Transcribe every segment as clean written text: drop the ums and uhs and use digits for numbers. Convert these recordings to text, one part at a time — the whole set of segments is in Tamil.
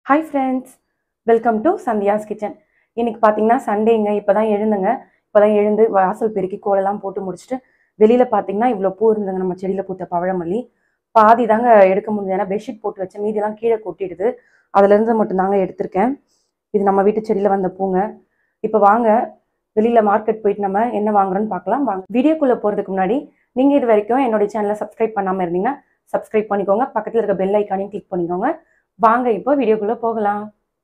Hi friends, welcome to Santhiya's kitchen. இன்னைக்கு பாத்தீங்கன்னா சண்டேங்க. இப்பதான் எழுந்து வாசல் பெருக்கி கோலெல்லாம் போட்டு முடிச்சிட்டு வெளியில பாத்தீங்கன்னா இவ்ளோ பூ இருந்துங்க. நம்ம செடியில பூத்த பவழமல்லி பாதி தாங்க எடுக்க முடியல. ஏன்னா பெட்ஷீட் போட்டு வச்ச மீதி எல்லாம் கீழே கொட்டிடுது. அதுல இருந்து மட்டும் தாங்க எடுத்திருக்கேன். இது நம்ம வீட்டு செடியில வந்த பூங்க. இப்போ வாங்க வெளியில மார்க்கெட் போயிட்டு நம்ம என்ன வாங்குறோம்னு பார்க்கலாம். வாங்க வீடியோக்குள்ள போறதுக்கு முன்னாடி நீங்க இது வரைக்கும் என்னோட சேனலை சப்ஸ்கிரைப் பண்ணாம இருந்தீங்கன்னா சப்ஸ்கிரைப் பண்ணிக்கோங்க. பக்கத்துல இருக்க பெல் ஐக்கானையும் கிளிக் பண்ணிக்கோங்க. வாங்க இப்போ வீடியோக்குள்ள போகலாம்.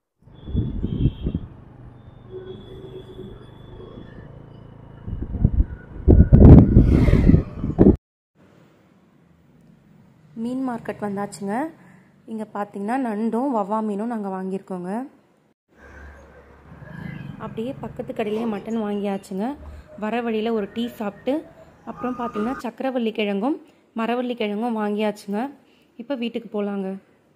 மீன் மார்க்கெட் வந்தாச்சுங்க. இங்கே பார்த்தீங்கன்னா நண்டும் வவ்வா மீனும் நாங்கள் வாங்கியிருக்கோங்க. அப்படியே பக்கத்து கடையிலேயே மட்டன் வாங்கியாச்சுங்க. வர வழியில் ஒரு டீ சாப்பிட்டு அப்புறம் பார்த்தீங்கன்னா சக்கரவள்ளி கிழங்கும் மரவள்ளி கிழங்கும் வாங்கியாச்சுங்க. இப்போ வீட்டுக்கு போகலாங்க.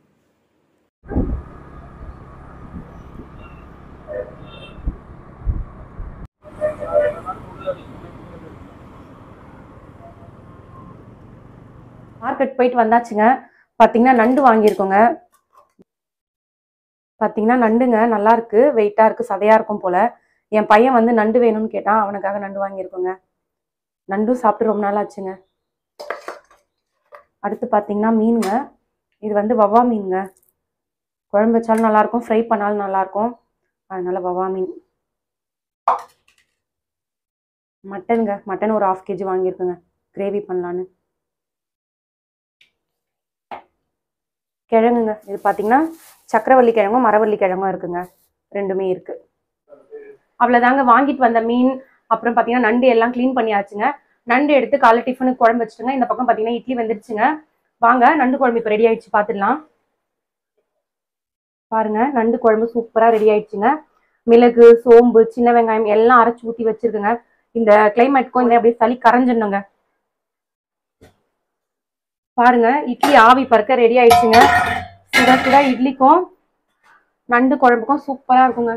மார்க்கெட் போயிட்டு வந்தாச்சுங்க. பார்த்தீங்கன்னா நண்டு வாங்கியிருக்கோங்க. பார்த்தீங்கன்னா நண்டுங்க நல்லா இருக்கு, வெயிட்டாக இருக்கு, சதையா இருக்கும் போல. என் பையன் வந்து நண்டு வேணும்னு கேட்டான், அவனுக்காக நண்டு வாங்கியிருக்கோங்க. நண்டும் சாப்பிட்டு ரொம்ப நாள் ஆச்சுங்க. அடுத்து பார்த்தீங்கன்னா மீனுங்க. இது வந்து வவ்வா மீனுங்க. குழம்பு வச்சாலும் நல்லா இருக்கும், ஃப்ரை பண்ணாலும் நல்லா இருக்கும். அதனால வவ்வா மீன். மட்டனுங்க, மட்டன் ஒரு 1/2 kg வாங்கியிருக்குங்க, கிரேவி பண்ணலான்னு. கிழங்குங்க, இது பார்த்தீங்கன்னா சக்கரவள்ளி கிழங்கும் மரவள்ளி கிழங்கும் இருக்குங்க, ரெண்டுமே இருக்கு. அவ்வளோதாங்க வாங்கிட்டு வந்த மீன். அப்புறம் பார்த்தீங்கன்னா நண்டு எல்லாம் க்ளீன் பண்ணியாச்சுங்க. நண்டு எடுத்து காலை டிஃபனுக்கு குழம்பு வச்சுட்டுங்க. இந்த பக்கம் பார்த்தீங்கன்னா இட்லி வந்துருச்சுங்க. வாங்க நண்டு குழம்பு இப்போ ரெடி ஆயிடுச்சு பார்த்துடலாம். பாருங்க, நண்டு குழம்பு சூப்பராக ரெடி ஆயிடுச்சுங்க. மிளகு, சோம்பு, சின்ன வெங்காயம் எல்லாம் அரைச்சி ஊற்றி வச்சிருக்குங்க. இந்த கிளைமேட்டுக்கும் இந்த அப்படியே சளி கரைஞ்சிடணுங்க. பாருங்க, இட்லி ஆவி பறக்க ரெடி ஆயிடுச்சுங்க. சுட சுட இட்லிக்கும் நண்டு குழம்புக்கும் சூப்பரா இருக்குங்க.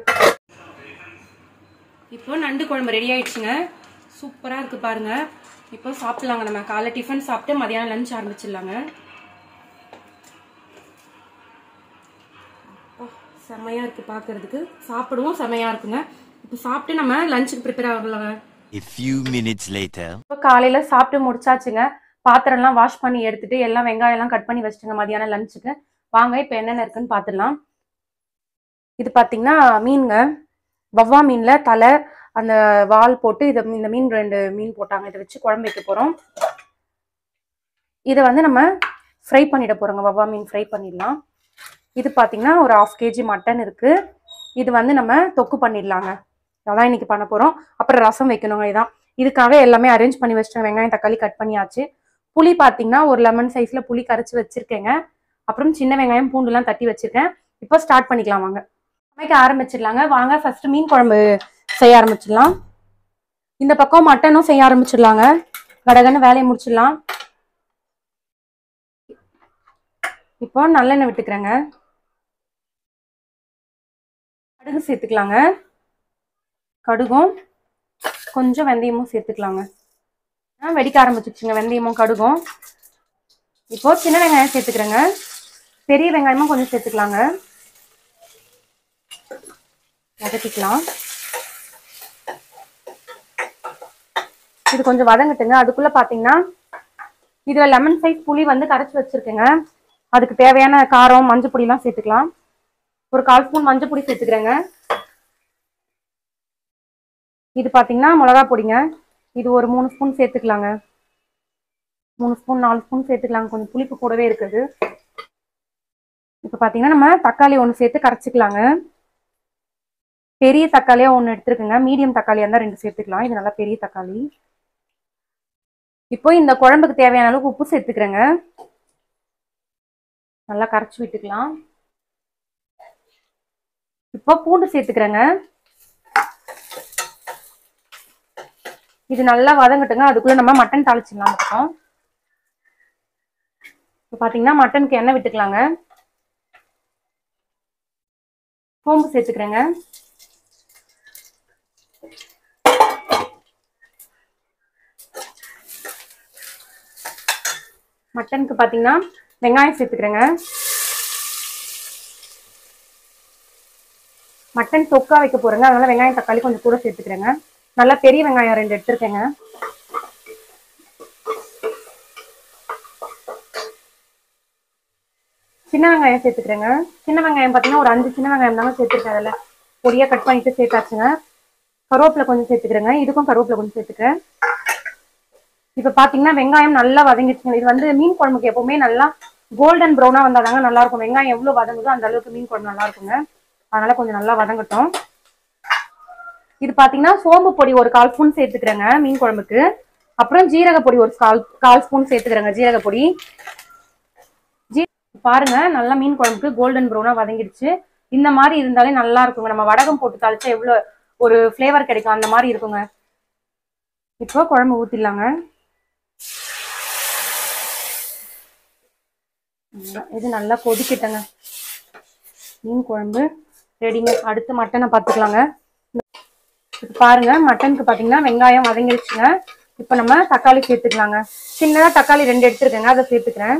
இப்போ நண்டு குழம்பு ரெடி ஆயிடுச்சுங்க. சூப்பரா இருக்கு பாருங்க. இப்போ சாப்பிடலாங்க. நம்ம காலை டிஃபன் சாப்பிட்டு மதியானம் லஞ்ச் ஆரம்பிச்சிடலாங்க. செம்மையா இருக்கு பாக்குறதுக்கு, சாப்பிடுவோம் செம்மையா இருக்குங்க. இப்போ சாப்பிட்டு நம்ம லஞ்சுக்கு ப்ரிப்பேர் ஆகலாங்க. A few minutes later. இப்போ காலையில சாப்பிட்டு முடிச்சாச்சுங்க. பாத்திரம் எல்லாம் வாஷ் பண்ணி எடுத்துட்டு எல்லாம் வெங்காயம் எல்லாம் கட் பண்ணி வச்சுட்டுங்க மதியானம் லஞ்சுக்கு. வாங்க இப்போ என்னென்ன இருக்குன்னு பார்த்துடலாம். இது பார்த்தீங்கன்னா மீனுங்க. வவ்வா மீன்ல தலை அந்த வால் போட்டு இந்த மீன் 2 மீன் போட்டாங்க. இதை வச்சு குழம்பு வைக்க போறோம். இதை வந்து நம்ம ஃப்ரை பண்ணிட போறோங்க. வவ்வா மீன் ஃப்ரை பண்ணிடலாம். இது பார்த்தீங்கன்னா ஒரு 1/2 kg மட்டன் இருக்கு. இது வந்து நம்ம தொக்கு பண்ணிடலாங்க. அதான் இன்னைக்கு பண்ண போறோம். அப்புறம் ரசம் வைக்கணுங்க. இதான் இதுக்காக எல்லாமே அரேஞ்ச் பண்ணி வச்சிட்டேன். வெங்காயம் தக்காளி கட் பண்ணியாச்சு. புளி பார்த்தீங்கன்னா ஒரு லெமன் சைஸ்ல புளி கரைச்சி வச்சிருக்கேங்க. அப்புறம் சின்ன வெங்காயம் பூண்டுலாம் தட்டி வச்சிருக்கேன். இப்போ ஸ்டார்ட் பண்ணிக்கலாம் வாங்க. சமைக்க ஆரம்பிச்சிடலாங்க. வாங்க ஃபர்ஸ்ட் மீன் குழம்பு செய்ய ஆரம்பிச்சிடலாம். இந்த பக்கம் மட்டனும் செய்ய ஆரம்பிச்சிடலாங்க. கடகன்னு வேலையை முடிச்சிடலாம். இப்போ நல்லெண்ணெய் விட்டுக்கிறேங்க. கடுகு சேர்த்துக்கலாங்க. கடுகும் கொஞ்சம் வெந்தயமும் சேர்த்துக்கலாங்க. வெடிக்க ஆரம்பிச்சிருச்சுங்க வெந்தயமும் கடுகும். இப்போ சின்ன வெங்காயம் சேர்த்துக்கிறேங்க. பெரிய வெங்காயமும் கொஞ்சம் சேர்த்துக்கலாங்க. வதக்கிக்கலாம். இது கொஞ்சம் வதங்கட்டுங்க. அதுக்குள்ள பாத்தீங்கன்னா இதுல லெமன் சைஸ் புளி வந்து கரைச்சி வச்சிருக்கேங்க. அதுக்கு தேவையான காரம் மஞ்சள் பொடி எல்லாம் சேர்த்துக்கலாம். ஒரு 1/4 ஸ்பூன் மஞ்சள் பொடி சேர்த்துக்கிறேங்க. இது பாத்தீங்கன்னா மிளகா பொடிங்க. இது ஒரு 3 ஸ்பூன் சேர்த்துக்கலாங்க. 3 ஸ்பூன் 4 ஸ்பூன் சேர்த்துக்கலாங்க. கொஞ்சம் புளிப்பு கூடவே இருக்குது. இப்போ பாத்தீங்கன்னா நம்ம தக்காளி 1 சேர்த்து கரைச்சிக்கலாங்க. பெரிய தக்காளியா 1 எடுத்துருக்குங்க. மீடியம் தக்காளியா இருந்தா 2 சேர்த்துக்கலாம். இது நல்லா பெரிய தக்காளி. இப்போ இந்த குழம்புக்கு தேவையான அளவுக்கு உப்பு சேர்த்துக்கிறேங்க. நல்லா கரைச்சி விட்டுக்கலாம். இப்போ பூண்டு சேர்த்துக்கிறேங்க. இது நல்லா வதங்கட்டுங்க. அதுக்குள்ள நம்ம மட்டன் தாளிச்சிடலாம். இப்போ பாத்தீங்கன்னா மட்டனுக்கு எண்ணெய் விட்டுக்கலாங்க. சோம்பு சேர்த்துக்கிறேங்க. மட்டனுக்கு பாத்தீங்கன்னா வெங்காயம் சேர்த்துக்கிறேங்க. மட்டன் தொக்கா வைக்க போறேங்க, அதனால வெங்காயம் தக்காளி கொஞ்சம் கூட சேர்த்துக்கிறேங்க. நல்லா பெரிய வெங்காயம் 2 எடுத்துருக்கேங்க. சின்ன வெங்காயம் சேர்த்துக்கிறேங்க. சின்ன வெங்காயம் பார்த்தீங்கன்னா ஒரு 5 சின்ன வெங்காயம் தாங்க சேர்த்துருக்கேன். அதில் பொடியாக கட் பண்ணிட்டு சேர்த்தாச்சுங்க. கருவேப்பிலை கொஞ்சம் சேர்த்துக்கிறேங்க. இதுக்கும் கருவேப்பிலை கொஞ்சம் சேர்த்துக்கிறேன். இப்போ பார்த்தீங்கன்னா வெங்காயம் நல்லா வதங்கிடுச்சுங்க. இது வந்து மீன் குழம்புக்கு எப்பவுமே நல்லா கோல்டன் ப்ரௌனாக வந்தாதாங்க நல்லா இருக்கும். வெங்காயம் எவ்வளோ வதங்குதோ அந்த அளவுக்கு மீன் குழம்பு நல்லா இருக்குங்க. அதனால கொஞ்சம் நல்லா வதங்கட்டும். இது பார்த்தீங்கன்னா சோம்பு பொடி ஒரு 1/4 ஸ்பூன் சேர்த்துக்கிறேங்க மீன் குழம்புக்கு. அப்புறம் ஜீரக பொடி ஒரு கால் ஸ்பூன் சேர்த்துக்கிறேங்க. ஜீரக பொடி பாருங்க நல்லா மீன் குழம்புக்கு கோல்டன் ப்ரௌனா வதங்கிடுச்சு. இந்த மாதிரி இருந்தாலே நல்லா இருக்குங்க. நம்ம வடகம் போட்டு தாளிச்சா எவ்வளோ ஒரு ஃப்ளேவர் கிடைக்கும் அந்த மாதிரி இருக்குங்க. இப்போ குழம்பு ஊத்திடலாங்க. இது நல்லா கொதிக்கிட்டங்க. மீன் குழம்பு ரெடிங்க. அடுத்து மட்டனை பார்த்துக்கலாங்க. இப்போ பாருங்க மட்டனுக்கு பார்த்தீங்கன்னா வெங்காயம் வதங்கிடுச்சுங்க. இப்போ நம்ம தக்காளி சேர்த்துக்கலாங்க. சின்னதாக தக்காளி 2 எடுத்துருக்கேங்க, அதை சேர்த்துக்கிறேன்.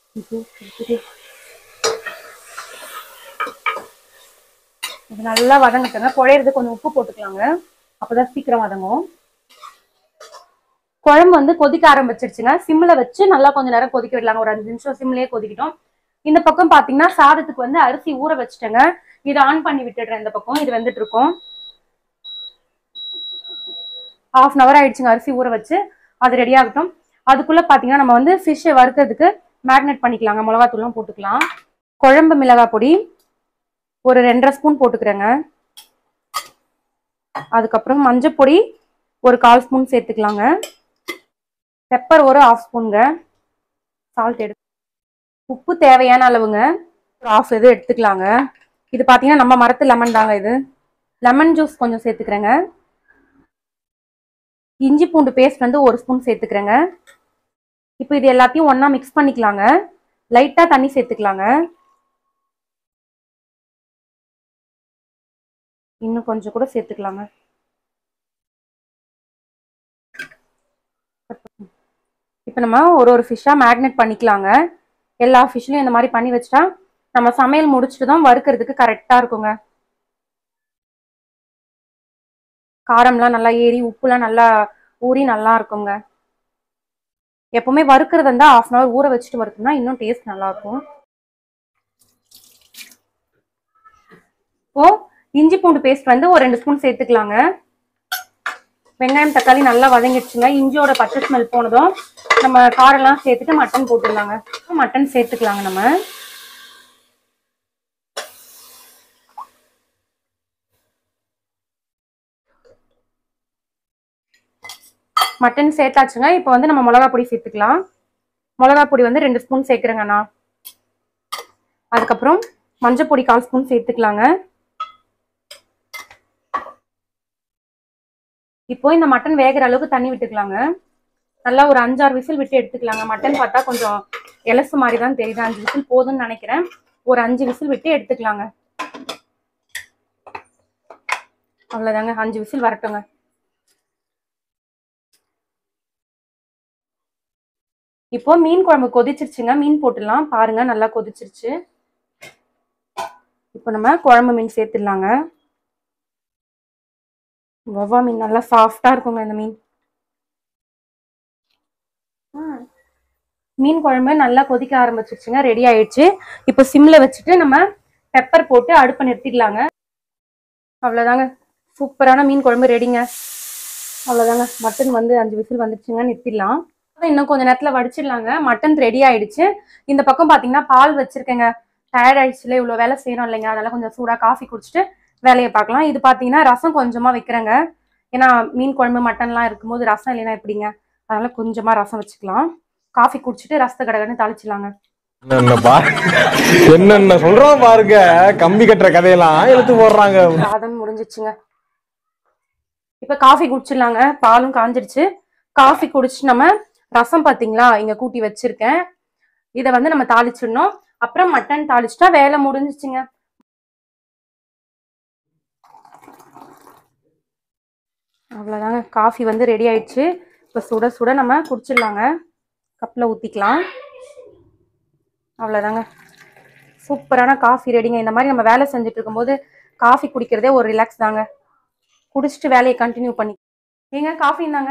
இது நல்லா வதங்கட்டுங்க. குழையிறது கொஞ்சம் உப்பு போட்டுக்கலாங்க, அப்பதான் சீக்கிரம் வதங்கும். குழம்பு வந்து கொதிக்க ஆரம்பிச்சிருச்சுங்க. சிம்ல வச்சு நல்லா கொஞ்ச நேரம் கொதிக்க விடலாங்க. ஒரு 5 நிமிஷம் சிம்லயே கொதிக்கிட்டோம். இந்த பக்கம் பாத்தீங்கன்னா சாதத்துக்கு வந்து அரிசி ஊற வச்சுட்டேங்க. இதை ஆன் பண்ணி விட்டுடுறேன். இந்த பக்கம் இது வெந்துட்டு இருக்கும். 1/2 hour ஆயிடுச்சுங்க அரிசி ஊற வச்சு. அது ரெடி ஆகட்டும். அதுக்குள்ள பாத்தீங்கன்னா நம்ம வந்து ஃபிஷ்ஷை வறுக்கிறதுக்கு மேரினேட் பண்ணிக்கலாங்க. மிளகாத்தூள்லாம் போட்டுக்கலாம். குழம்பு மிளகாய் பொடி ஒரு 2.5 ஸ்பூன் போட்டுக்கிறேங்க. அதுக்கப்புறம் மஞ்சள் பொடி ஒரு 1/4 ஸ்பூன் சேர்த்துக்கலாங்க. பெப்பர் ஒரு 1/2 ஸ்பூனுங்க. சால்ட் உப்பு தேவையான அளவுங்க. ஒரு 1/2 இது எடுத்துக்கலாங்க. இது பார்த்தீங்கன்னா நம்ம மரத்து லெமன் தாங்க. இது லெமன் ஜூஸ் கொஞ்சம் சேர்த்துக்கிறேங்க. இஞ்சி பூண்டு பேஸ்ட் வந்து 1 ஸ்பூன் சேர்த்துக்கிறேங்க. இப்போ இது எல்லாத்தையும் ஒண்ணா மிக்ஸ் பண்ணிக்கலாங்க. லைட்டா தண்ணி சேர்த்துக்கலாங்க. இன்னும் கொஞ்சம் கூட சேர்த்துக்கலாங்க. இப்போ நம்ம ஒரு ஃபிஷ்ஷா மேரினேட் பண்ணிக்கலாங்க. எல்லா ஃபிஷ்லையும் இந்த மாதிரி பண்ணி வச்சுட்டா நம்ம சமையல் முடிச்சுட்டு தான் வறுக்கிறதுக்கு கரெக்டா இருக்குங்க. காரம்லாம் நல்லா ஏறி உப்புலாம் நல்லா ஊறி நல்லா இருக்குங்க. எப்பவுமே வறுக்கிறது இருந்தா 1/2 hour ஊற வச்சுட்டு வறுத்தோம்னா இன்னும் டேஸ்ட் நல்லா இருக்கும். இப்போ இஞ்சி பூண்டு பேஸ்ட் வந்து ஒரு 2 ஸ்பூன் சேர்த்துக்கலாங்க. வெங்காயம் தக்காளி நல்லா வதங்கிடுச்சுங்க. இஞ்சியோட பச்சை ஸ்மெல் போனதும் நம்ம காரெல்லாம் சேர்த்துட்டு மட்டன் போட்டுடலாங்க. மட்டன் சேர்த்துக்கலாங்க. நம்ம மட்டன் சேர்த்தாச்சுங்க. இப்போ வந்து நம்ம மிளகா பொடி சேர்த்துக்கலாம். மிளகா பொடி வந்து 2 ஸ்பூன் சேர்க்குறேங்கண்ணா. அதுக்கப்புறம் மஞ்சள் பொடி 1/4 ஸ்பூன் சேர்த்துக்கலாங்க. இப்போ இந்த மட்டன் வேகிற அளவுக்கு தண்ணி விட்டுக்கலாங்க. நல்லா ஒரு 5-6 விசில் விட்டு எடுத்துக்கலாங்க. மட்டன் பார்த்தா கொஞ்சம் எலசு மாதிரி தான் தெரியுது. 5 விசில் போதும்னு நினைக்கிறேன். ஒரு 5 விசில் விட்டு எடுத்துக்கலாங்க. அவ்வளோதாங்க, 5 விசில் வரட்டுங்க. இப்போ மீன் குழம்பு கொதிச்சிருச்சுங்க. மீன் போட்டுடலாம். பாருங்க நல்லா கொதிச்சிருச்சு. இப்போ நம்ம குழம்பு மீன் சேர்த்துடலாங்க. வவ்வா மீன் நல்லா சாஃப்டா இருக்குங்க இந்த மீன். மீன் குழம்பு நல்லா கொதிக்க ஆரம்பிச்சிருச்சுங்க. ரெடி ஆயிடுச்சு. இப்போ சிம்ல வச்சுட்டு நம்ம பெப்பர் போட்டு அடுப்பை நிறுத்திடலாங்க. அவ்வளோதாங்க, சூப்பரான மீன் குழம்பு ரெடிங்க. அவ்வளோதாங்க, மட்டன் வந்து 5 விசில் வந்துடுச்சுங்க. நிறுத்திடலாம். இன்னும் கொஞ்ச நேரத்துல வடிச்சிடலாங்க. மட்டன் ரெடி ஆயிடுச்சு. இந்த பக்கம் பாத்தீங்கன்னா பால் வச்சிருக்கேங்க. டயர்ட் ஆயிடுச்சுல, இவ்வளவு வேலை செய்யணும் இல்லைங்க. அதனால கொஞ்சம் சூடா காஃபி குடிச்சிட்டு வேலையை பார்க்கலாம். இது பாத்தீங்கன்னா ரசம் கொஞ்சமா வைக்கிறேங்க. ஏன்னா மீன் குழம்பு மட்டன்லாம் இருக்கும்போது ரசம் இல்லைன்னா எப்படிங்க. அதனால கொஞ்சமா ரசம் வச்சுக்கலாம். காஃபி குடிச்சிட்டு ரசத்தை கடகடன்னு தாளிச்சிடலாங்க. என்னென்ன சொல்றோம் பாருங்க. கம்பி கட்டுற கதையெல்லாம் எடுத்து போடுறாங்க. சாதம் முடிஞ்சிச்சுங்க. இப்ப காஃபி குடிச்சிடலாங்க. பாலும் காஞ்சிடுச்சு. காஃபி குடிச்சிட்டு நம்ம ரசம் பாத்தீங்களா இங்க கூட்டி வச்சிருக்கேன். இதை வந்து நம்ம தாளிச்சிடணும். அப்புறம் மட்டன் தாளிச்சிட்டா வேலை முடிஞ்சிச்சுங்க. அவ்வளோதாங்க, காஃபி வந்து ரெடி ஆயிடுச்சு. இப்போ சுட சுட நம்ம குடிச்சிடலாங்க. கப்பில் ஊற்றிக்கலாம். அவ்வளோதாங்க, சூப்பரான காஃபி ரெடிங்க. இந்த மாதிரி நம்ம வேலை செஞ்சுட்டு இருக்கும்போது காஃபி குடிக்கிறதே ஒரு ரிலாக்ஸ் தாங்க. குடிச்சிட்டு வேலையை கண்டினியூ பண்ணி. ஏங்க காஃபி இருந்தாங்க.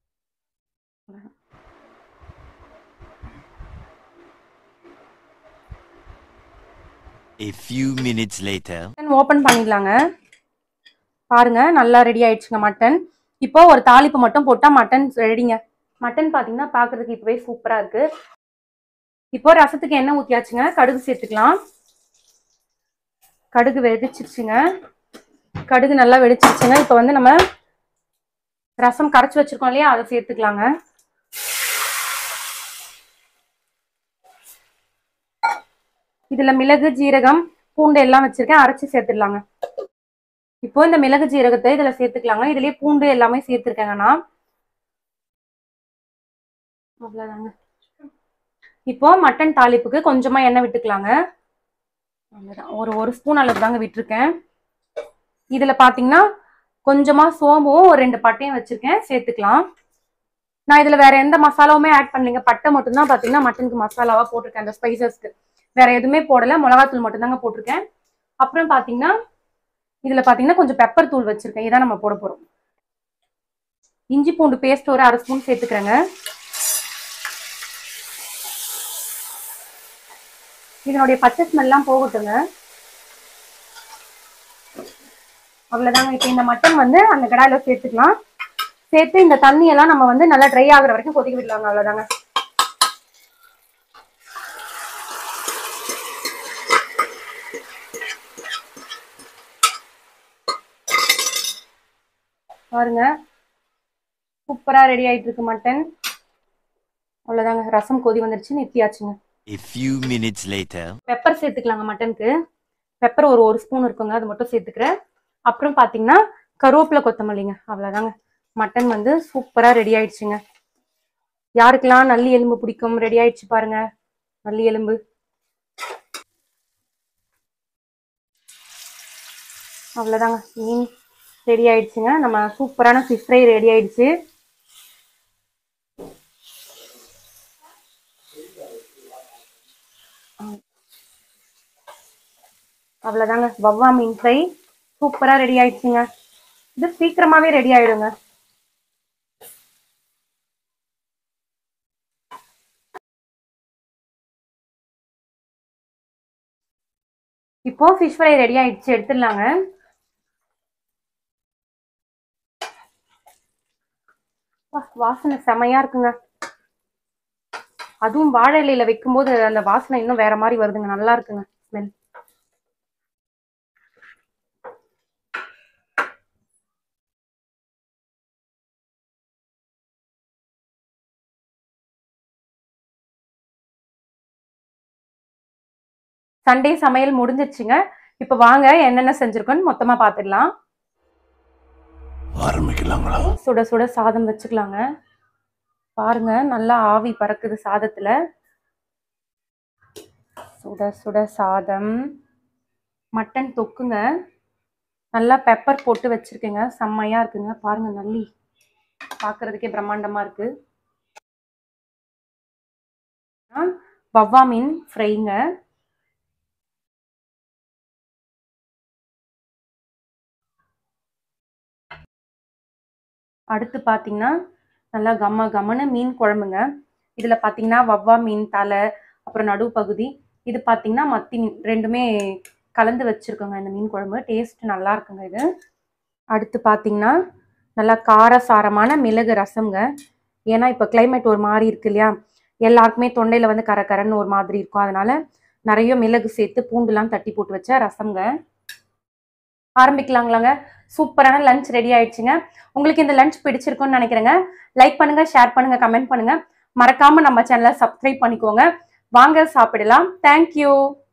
A few minutes later. Open பண்ணிடலாங்க. பாருங்க நல்லா ரெடி ஆயிடுச்சுங்க மட்டன். இப்போ ஒரு தாளிப்பு மட்டும் போட்டா மட்டன் ரெடிங்க. மட்டன் பாத்தீங்கன்னா பாக்குறதுக்கு இப்பவே சூப்பரா இருக்கு. இப்போ ரசத்துக்கு எண்ணெய் ஊத்தியாச்சுங்க. கடுகு சேர்த்துக்கலாம். கடுகு வெடிச்சிருச்சுங்க. கடுகு நல்லா வெடிச்சிருச்சுங்க. இப்போ வந்து நம்ம ரசம் கரைச்சி வச்சிருக்கோம் இல்லையா, அதை சேர்த்துக்கலாங்க. இதுல மிளகு ஜீரகம் பூண்டு எல்லாம் வச்சிருக்கேன், அரைச்சி சேர்த்துடலாங்க. இப்போ இந்த மிளகு ஜீரகத்தை இதுல சேர்த்துக்கலாங்க. இதுலயே பூண்டு எல்லாமே சேர்த்துருக்கேங்க நான். அவ்வளவுதாங்க. இப்போ மட்டன் தாளிப்புக்கு கொஞ்சமா எண்ணெய் விட்டுக்கலாங்க. ஒரு ஸ்பூன் அளவு தாங்க விட்டுருக்கேன். இதுல பாத்தீங்கன்னா கொஞ்சமா சோம்பும் ஒரு 2 பட்டையும் வச்சிருக்கேன், சேர்த்துக்கலாம். நான் இதுல வேற எந்த மசாலாவுமே ஆட் பண்ணலைங்க. பட்டை மட்டும் தான் பாத்தீங்கன்னா மட்டனுக்கு மசாலாவா போட்டிருக்கேன். அந்த ஸ்பைசஸ்க்கு வேற எதுவுமே போடல. மிளகாத்தூள் மட்டும் தாங்க போட்டிருக்கேன். அப்புறம் பாத்தீங்கன்னா இதுல பாத்தீங்கன்னா கொஞ்சம் பெப்பர் தூள் வச்சிருக்கேன். இதான் நம்ம போட போறோம். இஞ்சி பூண்டு பேஸ்ட் ஒரு 1/2 ஸ்பூன் சேர்த்துக்கிறேங்க. இதனுடைய பச்சை ஸ்மெல்லாம் போகட்டுங்க. அவ்வளவுதாங்க. இப்ப இந்த மட்டன் வந்து அந்த கடாயில சேர்த்துக்கலாம். சேர்த்து இந்த தண்ணியெல்லாம் நம்ம வந்து நல்லா ட்ரை ஆகுற வரைக்கும் கொதிக்க விடலாங்க. அவ்வளவுதாங்க. பாருங்க சூப்பரா ரெடி ஆயிட்டு இருக்கு மட்டன். அவ்வளவுதாங்க. ரசம் கொதி வந்துருச்சு, நிறுத்தியாச்சுங்க. A few minutes later. Pepper சேர்த்துக்கலாங்க. மட்டனுக்கு பெப்பர் ஒரு ஸ்பூன் இருக்குங்க, அது மட்டும் சேர்த்துக்கிறேன். அப்புறம் பாத்தீங்கன்னா கருவேப்பிலை கொத்தமல்லிங்க. அவ்வளவுதாங்க. மட்டன் வந்து சூப்பரா ரெடி ஆயிடுச்சுங்க. யாருக்கெல்லாம் நல்லி எலும்பு பிடிக்கும், ரெடி ஆயிடுச்சு பாருங்க நல்லி எலும்பு. அவ்வளவுதாங்க. மீன் ரெடி ஆயிடுச்சுங்க. நம்ம சூப்பரான ஃபிஷ் ஃப்ரை ரெடி ஆயிடுச்சு. அவ்வளவுதாங்க. வவ்வா மீன் ஃப்ரை சூப்பரா ரெடி ஆயிடுச்சுங்க. இது சீக்கிரமாவே ரெடி ஆயிடுங்க. இப்போ ஃபிஷ் ஃப்ரை ரெடி ஆயிடுச்சு, எடுத்துடலாங்க. வாசனை செமையா இருக்குங்க. அதுவும் வாழை இலையில வைக்கும்போது அந்த வாசனை இன்னும் வேற மாதிரி வருதுங்க. நல்லா இருக்குங்க ஸ்மெல். சண்டே சமையல் முடிஞ்சிருச்சுங்க. இப்ப வாங்க என்னென்ன செஞ்சிருக்கோன்னு மொத்தமா பாத்துடலாம். ஆரம்பிக்கலாங்களா? சுட சுட சாதம் வச்சுக்கலாங்க. பாருங்க நல்லா ஆவி பறக்குது சாதத்துல. சுட சுட சாதம். மட்டன் தொக்குங்க. நல்லா பெப்பர் போட்டு வச்சிருக்கேங்க. செம்மையா இருக்குங்க. பாருங்க நல்லி பாக்குறதுக்கே பிரம்மாண்டமா இருக்கு. வவ்வா மீன் ஃப்ரைங்க. அடுத்து பாத்தீங்கன்னா நல்லா கம்மன்னு மீன் குழம்புங்க. இதுல பாத்தீங்கன்னா வவ்வா மீன் தலை, அப்புறம் நடு பகுதி, இது பாத்தீங்கன்னா மத்தி மீன், ரெண்டுமே கலந்து வச்சிருக்கோங்க இந்த மீன் குழம்பு. டேஸ்ட் நல்லா இருக்குங்க இது. அடுத்து பாத்தீங்கன்னா நல்லா காரசாரமான மிளகு ரசம்ங்க. ஏன்னா இப்ப கிளைமேட் ஒரு மாதிரி இருக்கு இல்லையா, எல்லாருக்குமே தொண்டையில வந்து கரன்னு ஒரு மாதிரி இருக்கும். அதனால நிறைய மிளகு சேர்த்து பூண்டுலாம் தட்டி போட்டு வச்ச ரசம்ங்க. ஆரம்பிக்கலாங்களாங்க. சூப்பரான லஞ்ச் ரெடி ஆயிடுச்சுங்க. உங்களுக்கு இந்த லஞ்ச் பிடிச்சிருக்கும்னு நினைக்கிறேங்க. லைக் பண்ணுங்க, ஷேர் பண்ணுங்க, கமெண்ட் பண்ணுங்க. மறக்காம நம்ம சேனலை சப்ஸ்கிரைப் பண்ணிக்கோங்க. வாங்க சாப்பிடலாம். தேங்க்யூ.